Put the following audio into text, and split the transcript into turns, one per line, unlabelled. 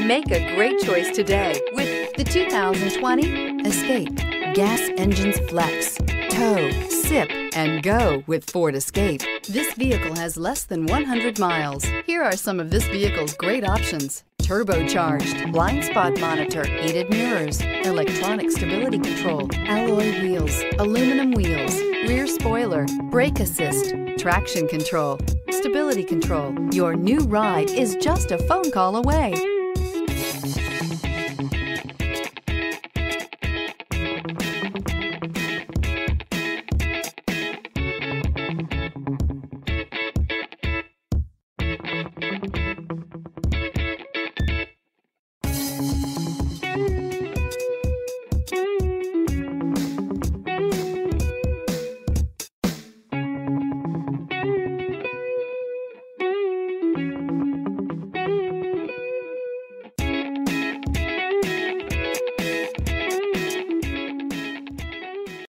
Make a great choice today with the 2020 Escape. Gas engines flex, tow, sip, and go with Ford Escape. This vehicle has less than 100 miles. Here are some of this vehicle's great options: turbocharged, blind spot monitor, heated mirrors, electronic stability control, alloy wheels, aluminum wheels, rear spoiler, brake assist, traction control, stability control. Your new ride is just a phone call away.